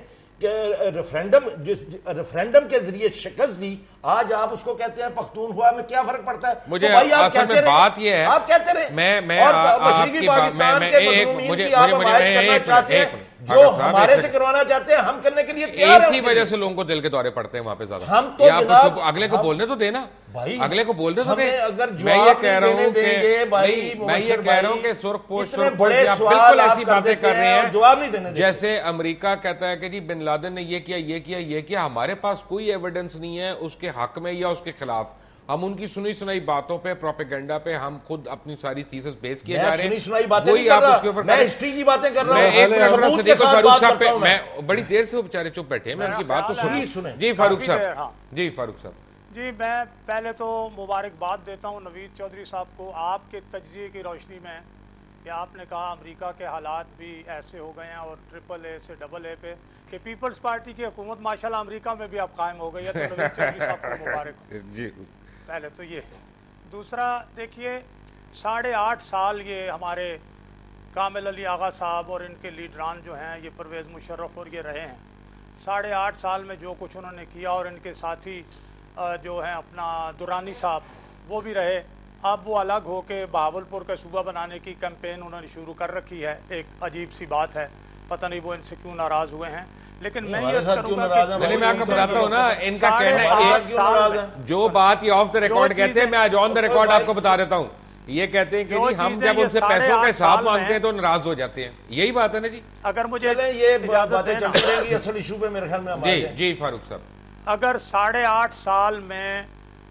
ریفرینڈم ریفرینڈم کے ذریعے شکست دی, آج آپ اس کو کہتے ہیں پختونخوا میں کیا فرق پڑتا ہے؟ مجھے اصل میں بات یہ ہے, آپ کہتے رہے میں میں مشرقی پاکستان کے مظلومین کی آپ حمایت کرنا چاہتے ہیں, جو ہمارے سے کروانا چاہتے ہیں ہم کرنے کے لیے تیار ہیں. اسی وجہ سے لوگوں کو دل کے دورے پڑتے ہیں وہاں پہ زیادہ. ہم تو جناب اگلے کو بولنے تو دینا, اگلے کو بولنے تو دے. اگر جواب دینے دیں گے بھائی, میں یہ کہہ رہا ہوں کہ سرخ پوش اتنے بڑے سوال آپ ایسی باتیں کر رہے ہیں جواب نہیں دینے. جیسے امریکہ کہتا ہے کہ جی بن لادن نے یہ کیا یہ کیا یہ کیا, ہمارے پاس کوئی ایویڈنس نہیں ہے اس کے حق میں یا اس کے خلاف. ہم ان کی سنی سنائی باتوں پہ پروپیگنڈا پہ ہم خود اپنی ساری تھیسز بیس کیے جا رہے ہیں. سنی سنائی باتیں نہیں کر رہا, میں ہسٹری کی باتیں کر رہا ہوں. ثبوت کے ساتھ بات کرتا ہوں. میں بڑی دیر سے وہ بیچارے چپ بیٹھے ہیں, میں ان کی بات تو سنی. جی فاروق صاحب. جی فاروق صاحب جی میں پہلے تو مبارکباد دیتا ہوں نوید چودھری صاحب کو آپ کے تجزیے کی روشنی میں, کہ آپ نے کہا امریکہ کے حالات بھی ایسے ہو گئے ہیں اور ٹرپل اے سے ڈبل اے پہ کہ پیپلز پارٹی کی حکومت ماشاءاللہ امریکہ میں بھی اب قائم ہو گئی ہے, تو نوید چودھری صاحب کو مبارک. جی پہلے تو یہ. دوسرا دیکھیے, ساڑھے آٹھ سال یہ ہمارے کامل علی آغا صاحب اور ان کے لیڈران جو ہیں یہ پرویز مشرف اور یہ رہے ہیں. ساڑھے آٹھ سال میں جو کچھ انہوں نے کیا, اور ان کے ساتھی جو ہیں اپنا دورانی صاحب وہ بھی رہے. اب وہ الگ ہو کے بہاولپور کا صوبہ بنانے کی کیمپین انہوں نے شروع کر رکھی ہے. ایک عجیب سی بات ہے, پتہ نہیں وہ ان سے کیوں ناراض ہوئے ہیں. لیکن میں یہ کروں گا کہ میں آپ کو بتاتا ہوں نا, ان کا کہنا ہے جو بات یہ آف دا ریکارڈ کہتے ہیں, میں آج آن دا ریکارڈ آپ کو بتا دیتا ہوں. یہ کہتے ہیں کہ جی ہم جب ان سے پیسوں کا حساب مانگتے ہیں تو ناراض ہو جاتے ہیں. یہی بات ہے نا جی. اگر مجھے یہ باتیں چلتی رہیں گی, اصل ایشو پہ میرے خیال میں جی جی فاروق صاحب, اگر ساڑھے آٹھ سال میں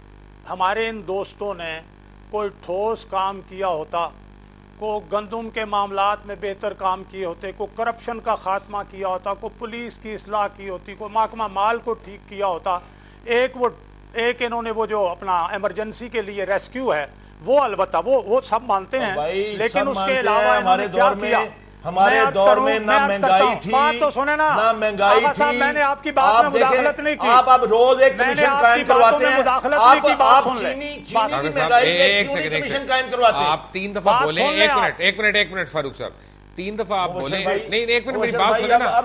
ہمارے ان دوستوں نے کوئی ٹھوس کام کیا ہوتا, کو گندم کے معاملات میں بہتر کام کیے ہوتے, کو کرپشن کا خاتمہ کیا ہوتا, کو پولیس کی اصلاح کی ہوتی, کو محکمہ مال کو ٹھیک کیا ہوتا, ایک وہ ایک انہوں نے وہ جو اپنا ایمرجنسی کے لیے ریسکیو ہے وہ البتہ وہ وہ سب مانتے ہیں, لیکن اس کے علاوہ ہمارے دور میں ہمارے دور میں نہ مہنگائی تھی نہ مہنگائی تھی. میں نے آپ کی بات میں مداخلت نہیں کی. آپ اب روز ایک کمیشن قائم کرواتے ہیں. آپ آپ چینی چینی کی مہنگائی پہ کیوں نہیں کمیشن قائم کرواتے ہیں؟ آپ تین دفعہ بولیں. ایک منٹ ایک منٹ ایک منٹ فاروق صاحب, تین دفعہ آپ بولیں. نہیں ایک منٹ میری بات سنیں نا.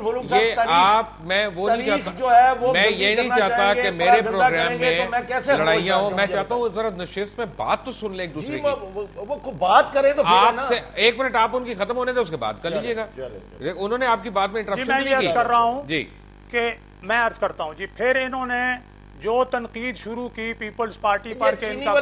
یہ آپ میں وہ نہیں چاہتا, میں یہ نہیں چاہتا کہ میرے پروگرام میں لڑائیاں ہوں. میں چاہتا ہوں ذرا نشست میں بات تو سن لیں ایک دوسرے کی. وہ بات کریں تو آپ سے ایک منٹ آپ ان کی ختم ہونے دیں, اس کے بعد کر لیجیے گا. انہوں نے آپ کی بات میں انٹرپشن نہیں کی. میں کر رہا ہوں جی کہ میں عرض کرتا ہوں جی. پھر انہوں نے جو تنقید شروع کی پیپلز پارٹی پر کہ ان کا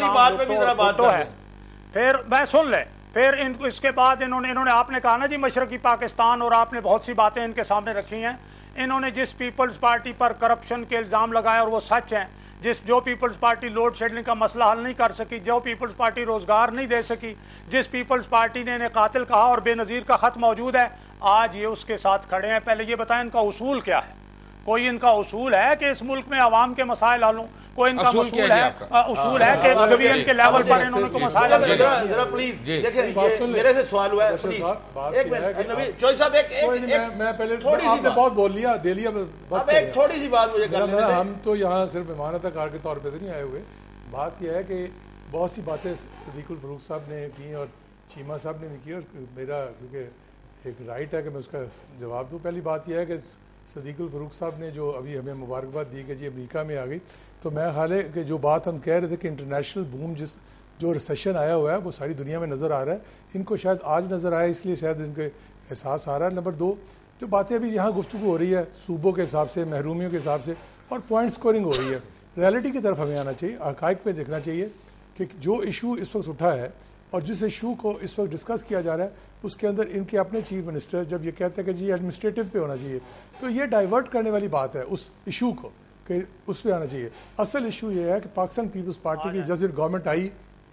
کام ہے, پھر میں سن لیں. پھر ان اس کے بعد انہوں نے انہوں نے آپ نے کہا نا جی مشرقی پاکستان, اور آپ نے بہت سی باتیں ان کے سامنے رکھی ہیں. انہوں نے جس پیپلز پارٹی پر کرپشن کے الزام لگائے اور وہ سچ ہیں, جس جو پیپلز پارٹی لوڈ شیڈنگ کا مسئلہ حل نہیں کر سکی, جو پیپلز پارٹی روزگار نہیں دے سکی, جس پیپلز پارٹی نے انہیں قاتل کہا اور بے نظیر کا خط موجود ہے, آج یہ اس کے ساتھ کھڑے ہیں. پہلے یہ بتائیں ان کا اصول کیا ہے؟ کوئی ان کا اصول ہے کہ اس ملک میں عوام کے مسائل حل ہوں؟ کوئی ان کا اصول ہے اصول ہے کہ کبھی ان کے لیول پر انہوں نے کوئی مسائل حل کیا؟ ذرا پلیز دیکھیں, میرے سے سوال ہوا ہے. پلیز ایک منٹ نبی چوہدری صاحب, ایک میں پہلے تھوڑی سی بہت بول لیا دے لیا, بس ایک تھوڑی سی بات مجھے کر لینے دیں. ہم تو یہاں صرف مہمان کار کے طور پہ تو نہیں آئے ہوئے. بات یہ ہے کہ بہت سی باتیں صدیق الفروق صاحب نے کی اور چیمہ صاحب نے بھی کی, اور میرا کیونکہ ایک رائٹ ہے کہ میں اس کا جواب دوں. پہلی بات یہ ہے کہ صدیق الفروق صاحب نے جو ابھی ہمیں مبارکباد دی کہ جی امریکہ میں آ گئی, تو میں خیال ہے کہ جو بات ہم کہہ رہے تھے کہ انٹرنیشنل بوم جس جو ریسیشن آیا ہوا ہے وہ ساری دنیا میں نظر آ رہا ہے. ان کو شاید آج نظر آیا, اس لیے شاید ان کے احساس آ رہا ہے. نمبر دو, جو باتیں ابھی یہاں گفتگو ہو رہی ہے صوبوں کے حساب سے, محرومیوں کے حساب سے, اور پوائنٹ سکورنگ ہو رہی ہے, ریالٹی کی طرف ہمیں آنا چاہیے, حقائق پہ دیکھنا چاہیے کہ جو ایشو اس وقت اٹھا ہے اور جس ایشو کو اس وقت ڈسکس کیا جا رہا ہے اس کے اندر ان کے اپنے چیف منسٹر جب یہ کہتے ہیں کہ جی ایڈمنسٹریٹو پہ ہونا چاہیے, تو یہ ڈائیورٹ کرنے والی بات ہے اس ایشو کو کہ اس پہ آنا چاہیے. اصل ایشو یہ ہے کہ پاکستان پیپلز پارٹی کی جب گورنمنٹ آئی,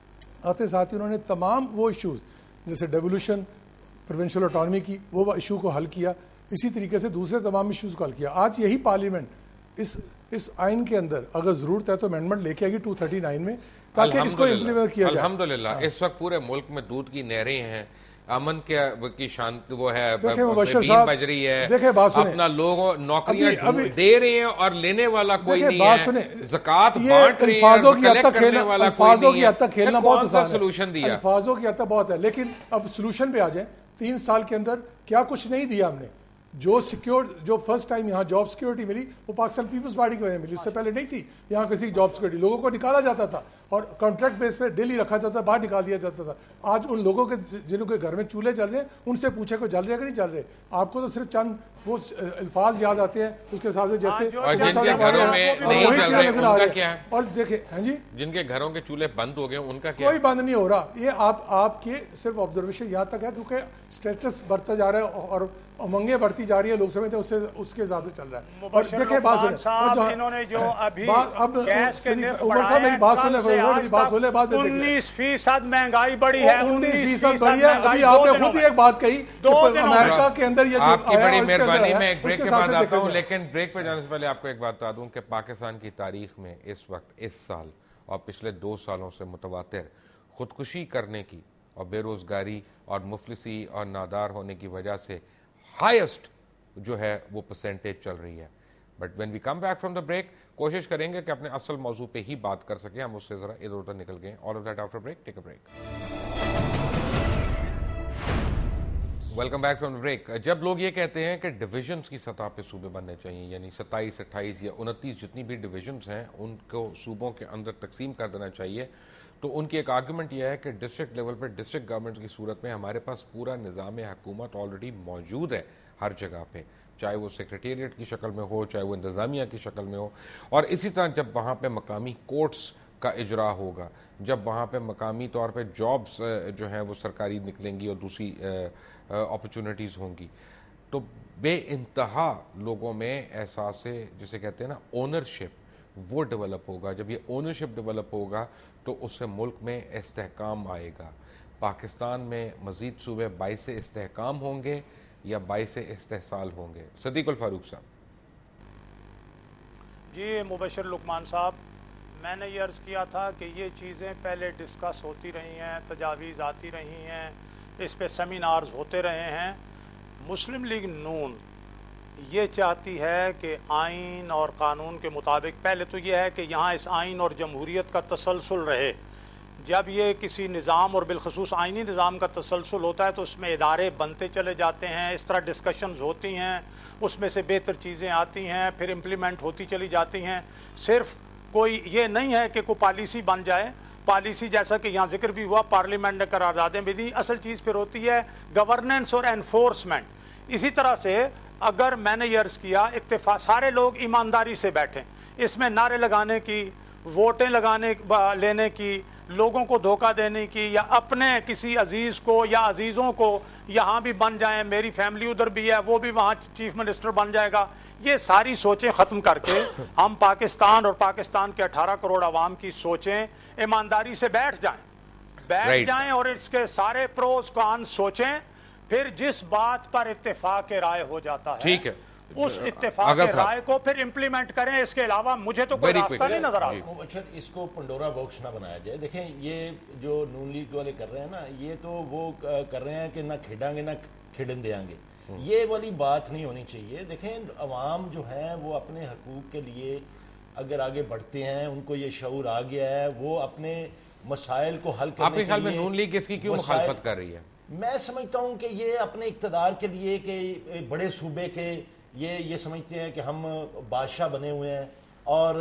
آتے ساتھ ہی انہوں نے تمام وہ ایشوز جیسے ڈیولوشن, پروونشل آٹونمی کی, وہ ایشو کو حل کیا. اسی طریقے سے دوسرے تمام ایشوز کو حل کیا. آج یہی پارلیمنٹ اس اس آئین کے اندر اگر ضرورت ہے تو امینڈمنٹ لے کے آئے گی ٹو تھرٹی نائن میں, تاکہ اس کو امپلیمنٹ کیا جائے. الحمدللہ اس وقت پورے ملک میں دودھ کی نہریں ہیں, امن کی شانت وہ ہے, بج رہی ہے, اپنا لوگوں نوکریاں دے رہے ہیں اور لینے والا کوئی نہیں ہے, زکوٰۃ بانٹ رہے ہیں, کلیکٹ کرنے والا کوئی نہیں ہے. کون سا سلوشن دیا؟ الفاظوں کی حد تک بہت ہے, لیکن اب سلوشن پہ آ جائیں. تین سال کے اندر کیا کچھ نہیں دیا ہم نے. جو سیکیور جو فرسٹ ٹائم یہاں جاب سیکیورٹی ملی وہ پاکستان پیپلز پارٹی کی وجہ ملی, اس سے پہلے نہیں تھی یہاں کسی جاب سیکیورٹی. لوگوں کو نکالا جاتا تھا اور کانٹریکٹ بیس پہ ڈیلی رکھا جاتا تھا, باہر نکال دیا جاتا تھا. آج ان لوگوں کے جنہوں کے گھر میں چولہے جل رہے ہیں ان سے پوچھے کو جل رہے کہ نہیں جل رہے. آپ کو تو صرف چند وہ الفاظ یاد آتے ہیں اس کے ساتھ جیسے اور دیکھیں ہاں جی جن کے گھروں کے چولہے بند ہو گئے ان کا کیا؟ کوئی بند نہیں ہو رہا. یہ آپ آپ کے صرف آبزرویشن یہاں تک ہے کیونکہ اسٹیٹس بڑھتا جا رہا ہے اور امنگیں بڑھتی جا رہی ہے, لوگ سمجھتے ہیں اس سے اس کے زیادہ چل رہا ہے. اور دیکھیں بات سنیں, اب عمر صاحب میری بات سنیں, میری بات سنیں, بات میں انیس فیصد مہنگائی بڑی ہے, انیس فیصد بڑی ہے. ابھی آپ نے خود ہی ایک بات کہی امریکہ کے اندر یہ آپ کی بڑی مہربانی, میں ایک بریک کے بعد آتا ہوں, لیکن بریک پہ جانے سے پہلے آپ کو ایک بات بتا دوں کہ پاکستان کی تاریخ میں اس وقت اس سال اور پچھلے دو سالوں سے متواتر خودکشی کرنے کی اور بے روزگاری اور مفلسی اور نادار ہونے کی وجہ سے ہائیسٹ جو ہے وہ پرسنٹیج چل رہی ہے. But when we come back from the break کوشش کریں گے کہ اپنے اصل موضوع پہ ہی بات کر سکیں, ہم اس سے ذرا ادھر ادھر نکل گئے. All of that after break, take a break. Welcome back from the break. جب لوگ یہ کہتے ہیں کہ ڈویژنز کی سطح پہ صوبے بننے چاہیے, یعنی ستائیس اٹھائیس یا انتیس جتنی بھی ڈویژنز ہیں ان کو صوبوں کے اندر تقسیم کر دینا چاہیے, تو ان کی ایک آرگومنٹ یہ ہے کہ ڈسٹرکٹ لیول پر ڈسٹرکٹ گورنمنٹس کی صورت میں ہمارے پاس پورا نظام حکومت آلریڈی موجود ہے ہر جگہ پہ, چاہے وہ سیکریٹریٹ کی شکل میں ہو, چاہے وہ انتظامیہ کی شکل میں ہو. اور اسی طرح جب وہاں پہ مقامی کورٹس کا اجرا ہوگا, جب وہاں پہ مقامی طور پہ جابس جو ہیں وہ سرکاری نکلیں گی اور دوسری اپرچونٹیز ہوں گی, تو بے انتہا لوگوں میں احساس جسے کہتے ہیں نا اونرشپ وہ ڈیولپ ہوگا. جب یہ اونرشپ ڈیولپ ہوگا تو اس سے ملک میں استحکام آئے گا. پاکستان میں مزید صوبے باعث استحکام ہوں گے یا باعث استحصال ہوں گے؟ صدیق الفاروق صاحب. جی مبشر لقمان صاحب, میں نے یہ عرض کیا تھا کہ یہ چیزیں پہلے ڈسکس ہوتی رہی ہیں, تجاویز آتی رہی ہیں, اس پہ سیمینارز ہوتے رہے ہیں. مسلم لیگ نون یہ چاہتی ہے کہ آئین اور قانون کے مطابق پہلے تو یہ ہے کہ یہاں اس آئین اور جمہوریت کا تسلسل رہے. جب یہ کسی نظام اور بالخصوص آئینی نظام کا تسلسل ہوتا ہے تو اس میں ادارے بنتے چلے جاتے ہیں, اس طرح ڈسکشنز ہوتی ہیں, اس میں سے بہتر چیزیں آتی ہیں, پھر امپلیمنٹ ہوتی چلی جاتی ہیں. صرف کوئی یہ نہیں ہے کہ کوئی پالیسی بن جائے. پالیسی جیسا کہ یہاں ذکر بھی ہوا, پارلیمنٹ نے قراردادیں بھی دی. اصل چیز پھر ہوتی ہے گورننس اور انفورسمنٹ. اسی طرح سے اگر میں نے یہ عرض کیا اتفاق سارے لوگ ایمانداری سے بیٹھیں, اس میں نعرے لگانے کی, ووٹیں لگانے لینے کی, لوگوں کو دھوکہ دینے کی, یا اپنے کسی عزیز کو یا عزیزوں کو یہاں بھی بن جائیں, میری فیملی ادھر بھی ہے وہ بھی وہاں چیف منسٹر بن جائے گا, یہ ساری سوچیں ختم کر کے ہم پاکستان اور پاکستان کے اٹھارہ کروڑ عوام کی سوچیں ایمانداری سے بیٹھ جائیں بیٹھ جائیں اور اس کے سارے پروز کان سوچیں. پھر جس بات پر اتفاق رائے ہو جاتا ہے ٹھیک ہے اس اتفاق رائے کو پھر امپلیمنٹ کریں. اس کے علاوہ مجھے تو کوئی راستہ نہیں نظر آتا. اچھا, اس کو پنڈورا باکس نہ بنایا جائے. دیکھیں یہ جو نون لیگ والے کر رہے ہیں نا, یہ تو وہ کر رہے ہیں کہ نہ کھیڈیں گے نہ کھیڈن دیں گے. یہ والی بات نہیں ہونی چاہیے. دیکھیں عوام جو ہیں وہ اپنے حقوق کے لیے اگر آگے بڑھتے ہیں, ان کو یہ شعور آ گیا ہے, وہ اپنے مسائل کو حل کرنے کے لیے. آپ کے خیال میں نون لیگ اس کی کیوں مخالفت کر رہی ہے؟ میں سمجھتا ہوں کہ یہ اپنے اقتدار کے لیے کہ بڑے صوبے کے یہ یہ سمجھتے ہیں کہ ہم بادشاہ بنے ہوئے ہیں اور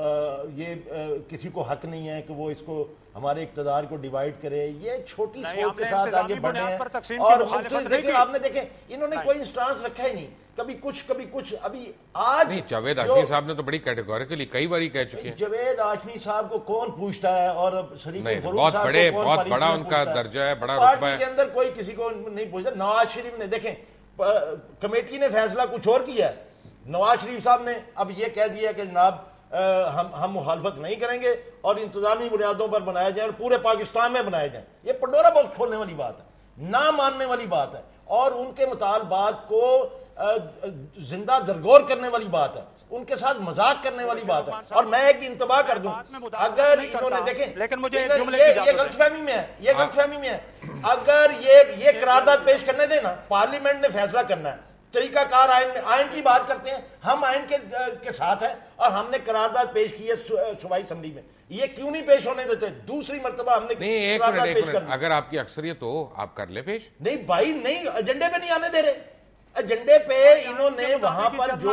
یہ کسی کو حق نہیں ہے کہ وہ اس کو ہمارے اقتدار کو ڈیوائیڈ کرے. یہ چھوٹی سوچ کے ساتھ آگے بڑھے ہیں. اور دیکھیں آپ نے دیکھیں انہوں نے کوئی انسٹانس رکھا ہی نہیں, کبھی کچھ کبھی کچھ. ابھی آج جاوید ہاشمی صاحب نے تو بڑی کیٹیگوریکلی کئی باری کہہ چکے ہیں. جاوید ہاشمی صاحب کو کون پوچھتا ہے, اور شریف بہت بڑے بہت بڑا ان کا درجہ ہے, بڑا رتبہ ہے. پارٹی کے اندر کوئی کسی کو نہیں پوچھتا. نواز شریف نے دیکھیں کمیٹی نے فیصلہ کچھ اور کیا ہے, نواز شریف صاحب نے اب یہ کہہ دیا کہ جناب ہم ہم مخالفت نہیں کریں گے اور انتظامی بنیادوں پر بنایا جائے اور پورے پاکستان میں بنایا جائیں. یہ پنڈورا باکس کھولنے والی بات ہے, نہ ماننے والی بات ہے, اور ان کے مطالبات کو زندہ درگور کرنے والی بات ہے, ان کے ساتھ مذاق کرنے والی بات ہے. اور میں ایک انتباہ کر دوں, اگر انہوں نے دیکھیں یہ غلط فہمی میں ہے, یہ غلط فہمی میں ہے. اگر یہ یہ قرارداد پیش کرنے دیں نا, پارلیمنٹ نے فیصلہ کرنا ہے, طریقہ کار آئین میں, آئین کی بات کرتے ہیں, ہم آئین کے کے ساتھ ہیں اور ہم نے قرارداد پیش کی ہے صوبائی اسمبلی میں, یہ کیوں نہیں پیش ہونے دیتے؟ دوسری مرتبہ ہم نے قرارداد پیش کر دی. اگر آپ کی اکثریت ہو آپ کر لیں پیش. نہیں بھائی نہیں, ایجنڈے پہ نہیں آنے دے رہے. ایجنڈے پہ انہوں نے وہاں پر جو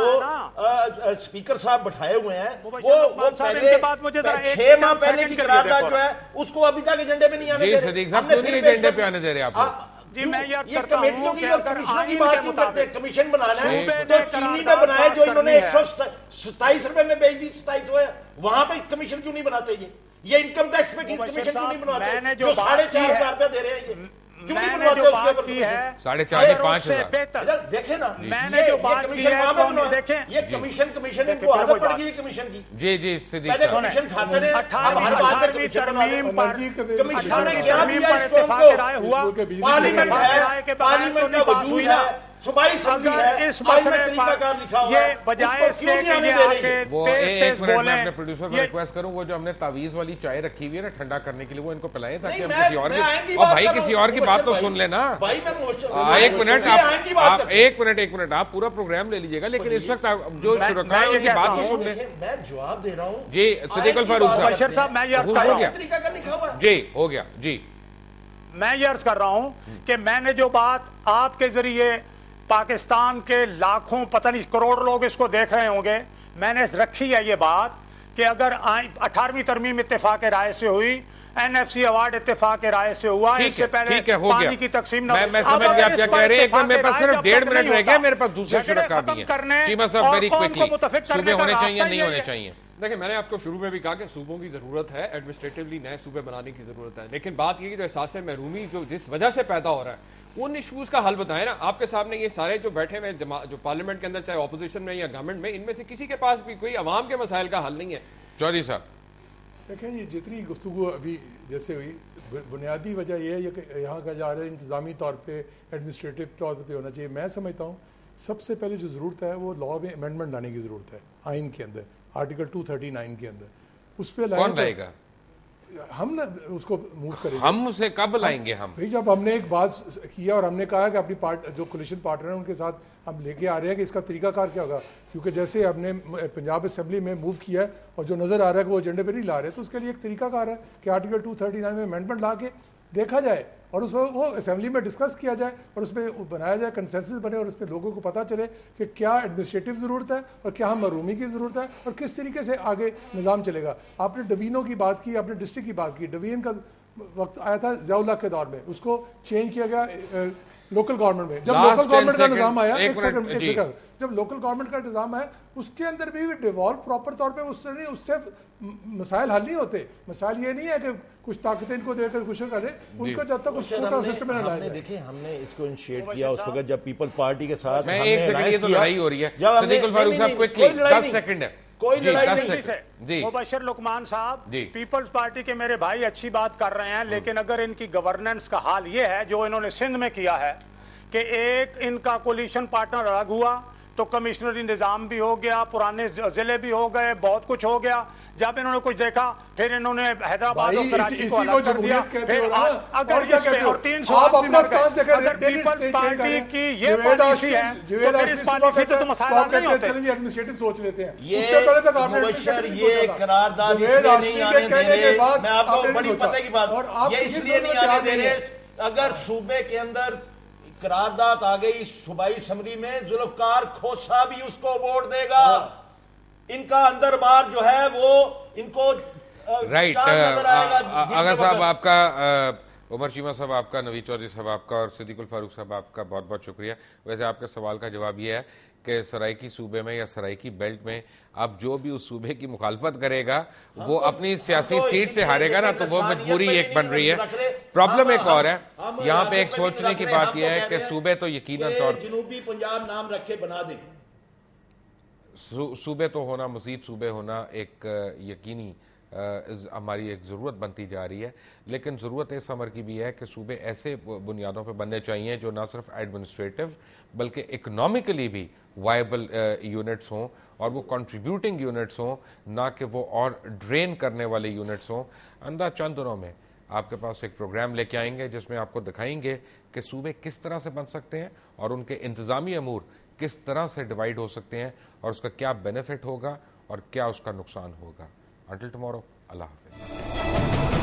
اسپیکر صاحب بٹھائے ہوئے ہیں وہ وہ پہلے چھ ماہ پہلے کی قرارداد جو ہے اس کو ابھی تک ایجنڈے پہ نہیں آنے دے رہے. صدیق صاحب کیوں نہیں ایجنڈے پہ آنے دے رہے آپ؟ یہ کمیٹیوں کی اور کمیشنوں کی بات کیوں کرتے ہیں؟ کمیشن بنانا ہے تو چینی میں بنائے جو انہوں نے ایک سو ستائیس روپے میں بیچ دی, ستائیس ہوئے, وہاں پہ کمیشن کیوں نہیں بناتے؟ یہ یہ انکم ٹیکس پہ کمیشن کیوں نہیں بنواتے جو ساڑھے چار ہزار روپے دے رہے ہیں؟ یہ کیوں نہیں بنواتے اس کے اوپر کمیشن؟ ساڑھے چار سے پانچ ہزار. دیکھیں نا یہ کمیشن وہاں پہ بنوا, یہ کمیشن کمیشن ان کو عادت پڑ گئی ہے کمیشن کی. جی جی صدیق پہلے کمیشن کھاتے رہے, اب ہر بات میں کمیشن بنا دیں. کمیشن نے کیا دیا اس قوم کو؟ پارلیمنٹ ہے, پارلیمنٹ کا وجود ہے, صوبائی اسمبلی ہے, آئین میں طریقہ کار لکھا ہوا ہے, اس کو کیوں نہیں آنے دے رہی؟ وہ ایک منٹ میں اپنے پروڈیوسر کو ریکویسٹ کروں, وہ جو ہم نے تعویذ والی چائے رکھی ہوئی ہے نا ٹھنڈا کرنے کے لیے, وہ ان کو پلائیں تاکہ ہم کسی اور کی, اور بھائی کسی اور کی بات تو سن لینا. ایک منٹ آپ ایک منٹ ایک منٹ آپ پورا پروگرام لے لیجیے گا, لیکن اس وقت جو شرکاء ہیں ان کی بات تو سن لیں. میں جواب دے رہا ہوں. جی صدیق الفاروق صاحب ہو گیا, جی ہو گیا. جی میں یہ عرض کر رہا ہوں کہ میں نے جو بات آپ کے ذریعے پاکستان کے لاکھوں پتہ نہیں کروڑ لوگ اس کو دیکھ رہے ہوں گے, میں نے رکھی ہے یہ بات کہ اگر اٹھارہویں ترمیم اتفاق رائے سے ہوئی, این ایف سی ایوارڈ اتفاق رائے سے ہوا, اس سے پہلے پانی کی تقسیم. میں سمجھ گیا آپ کیا کہہ رہے ہیں, ایک منٹ میرے پاس صرف ڈیڑھ منٹ رہ گئے, میرے پاس دوسرے شرکاء بھی ہیں. چیمہ صاحب ویری کوئکلی, صوبے ہونے چاہیے نہیں ہونے چاہیے؟ دیکھیں میں نے آپ کو شروع میں بھی کہا کہ صوبوں کی ضرورت ہے, ایڈمنسٹریٹولی نئے صوبے بنانے کی ضرورت ہے, لیکن بات یہ کہ جو احساس محرومی جو جس وجہ سے پیدا ہو رہا ہے ان ایشوز کا حل بتائیں نا. آپ کے سامنے یہ سارے جو بیٹھے ہوئے جو پارلیمنٹ کے اندر چاہے اپوزیشن میں یا گورنمنٹ میں, ان میں سے کسی کے پاس بھی کوئی عوام کے مسائل کا حل نہیں ہے. چودھری صاحب دیکھیں یہ جتنی گفتگو ابھی جیسے ہوئی, بنیادی وجہ یہ ہے کہ یہاں کا جا رہا ہے انتظامی طور پہ ایڈمنسٹریٹو طور پہ ہونا چاہیے. میں سمجھتا ہوں سب سے پہلے جو ضرورت ہے وہ لاء میں امینڈمنٹ لانے کی ضرورت ہے, آئین کے اندر آرٹیکل ٹو تھرٹی نائن کے اندر. اس پہ کون لائے گا؟ ہم اس کو موو کریں گے. ہم اسے کب لائیں گے؟ ہم بھائی جب ہم نے ایک بات کیا اور ہم نے کہا کہ اپنی پارٹ جو کولیشن پارٹنر ہیں ان کے ساتھ ہم لے کے آ رہے ہیں کہ اس کا طریقہ کار کیا ہوگا, کیونکہ جیسے ہم نے پنجاب اسمبلی میں موو کیا ہے اور جو نظر آ رہا ہے کہ وہ ایجنڈے پہ نہیں لا رہے, تو اس کے لیے ایک طریقہ کار ہے کہ آرٹیکل ٹو تھرٹی نائن میں امینڈمنٹ لا کے دیکھا جائے اور اس میں وہ اسمبلی میں ڈسکس کیا جائے اور اس میں بنایا جائے, کنسنسس بنے اور اس پہ لوگوں کو پتہ چلے کہ کیا ایڈمنسٹریٹو ضرورت ہے اور کیا ہم محرومی کی ضرورت ہے اور کس طریقے سے آگے نظام چلے گا. آپ نے ڈوینوں کی بات کی, آپ نے ڈسٹرکٹ کی بات کی. ڈوین کا وقت آیا تھا ضیاء اللہ کے دور میں, اس کو چینج کیا گیا لوکل گورنمنٹ میں. جب لوکل گورنمنٹ کا نظام آیا ایک سیکنڈ ایک سیکنڈ جب لوکل گورنمنٹ کا نظام آیا اس کے اندر بھی ڈیوالو پراپر طور پہ اس سے نہیں, اس سے مسائل حل نہیں ہوتے. مسائل یہ نہیں ہے کہ کچھ طاقتیں ان کو دے کر کچھ کرے, ان کو جب تک اس کو سسٹم میں نہ لائے. دیکھیں ہم نے اس کو انیشیٹ کیا اس وقت جب پیپل پارٹی کے ساتھ میں ایک سیکنڈ, یہ تو لڑائی ہو رہی ہے صدیق الفاروق صاحب, کوئکلی دس سیکنڈ ہے. کوئی لڑائی نہیں. مبشر لقمان صاحب پیپلز پارٹی کے میرے بھائی اچھی بات کر رہے ہیں, لیکن اگر ان کی گورننس کا حال یہ ہے جو انہوں نے سندھ میں کیا ہے کہ ایک ان کا کولیشن پارٹنر الگ ہوا تو کمشنری نظام بھی ہو گیا, پرانے ضلع بھی ہو گئے, بہت کچھ ہو گیا. جب انہوں نے کچھ دیکھا پھر انہوں نے حیدرآباد اور کراچی کو الگ کر دیا. پھر اگر اور تین سو اگر پیپلز پارٹی کی یہ پالیسی ہے تو پھر اس پالیسی سے تو مسائل نہیں ہوتے. ایڈمنسٹریٹو سوچ لیتے ہیں. یہ مبشر یہ قرارداد اس لیے نہیں آنے دے رہے, میں آپ کو بڑی پتہ کی بات, یہ اس لیے نہیں آنے دے رہے اگر صوبے کے اندر قرارداد آ گئی صوبائی اسمبلی میں, ذوالفقار کھوسا بھی اس کو ووٹ دے گا. ان کا اندر بار جو ہے وہ ان کو رائٹ. آغا صاحب آپ کا, عمر چیمہ صاحب آپ کا, نوید چودھری صاحب آپ کا اور صدیق الفاروق صاحب آپ کا بہت بہت شکریہ. ویسے آپ کے سوال کا جواب یہ ہے کہ سرائیکی صوبے میں یا سرائیکی بیلٹ میں اب جو بھی اس صوبے کی مخالفت کرے گا وہ اپنی سیاسی سیٹ سے ہارے گا نا, تو وہ مجبوری ایک بن رہی ہے. پرابلم ایک اور ہے یہاں پہ, ایک سوچنے کی بات یہ ہے کہ صوبے تو یقیناً طور جنوبی پنجاب نام رکھے بنا دیں, صوبے تو ہونا, مزید صوبے ہونا ایک یقینی ہماری ایک ضرورت بنتی جا رہی ہے. لیکن ضرورت اس امر کی بھی ہے کہ صوبے ایسے بنیادوں پہ بننے چاہیے جو نہ صرف ایڈمنسٹریٹو بلکہ اکنامکلی بھی وائبل یونٹس ہوں اور وہ کنٹریبیوٹنگ یونٹس ہوں, نہ کہ وہ اور ڈرین کرنے والے یونٹس ہوں. اندھا چند دنوں میں آپ کے پاس ایک پروگرام لے کے آئیں گے جس میں آپ کو دکھائیں گے کہ صوبے کس طرح سے بن سکتے ہیں اور ان کے انتظامی امور کس طرح سے ڈیوائیڈ ہو سکتے ہیں اور اس کا کیا بینیفٹ ہوگا اور کیا اس کا نقصان ہوگا. انٹل ٹمورو, اللہ حافظ.